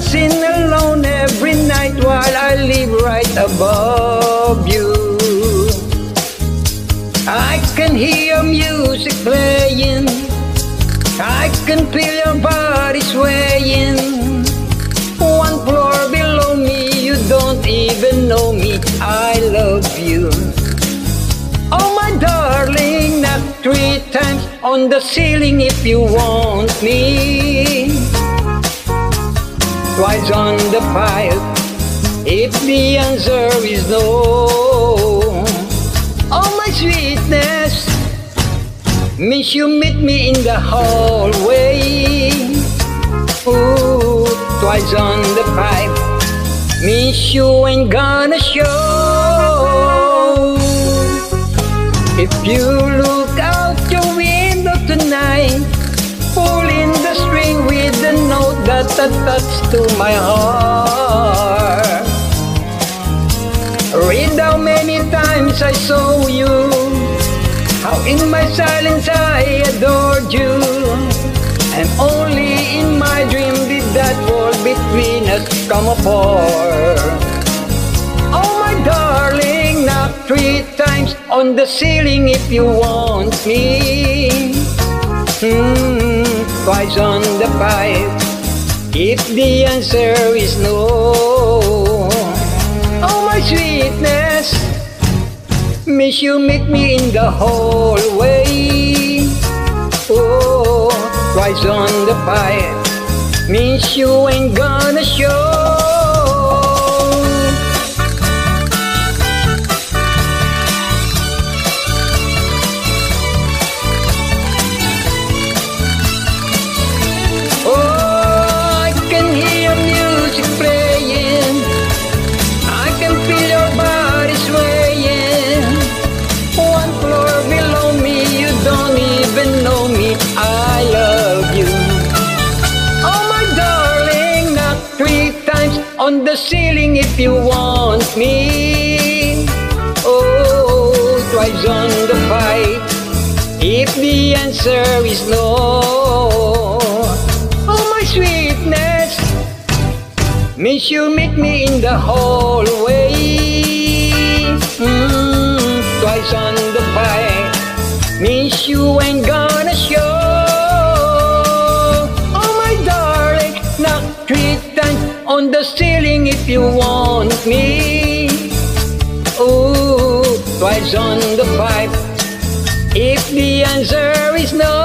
dancing alone every night while I live right above you. I can hear music playing, I can feel your body swaying. One floor below me, you don't even know me, I love you. Oh my darling, knock 3 times on the ceiling if you want me. Twice on the pipe if the answer is no. Oh my sweetness, miss you meet me in the hallway. Ooh, twice on the pipe, miss you ain't gonna show. If you look out your window tonight, pulling the string with the note that touched to my heart. Read how many times I saw you, how in my silence I adored you, and only in my dream did that wall between us come apart. Oh my darling, knock 3 times on the ceiling if you want me. Twice on the pipe if the answer is no. Oh my sweetness, miss you meet me in the hallway. Oh, twice on the pipe, miss you ain't gonna show. On the ceiling if you want me. Oh, twice on the pipe if the answer is no. Oh my sweetness, miss you meet me in the hallway. Twice on the pipe, miss you ain't gonna show. Oh my darling, knock 3 times on the ceiling if you want me. Oh, twice on the pipe if the answer is no.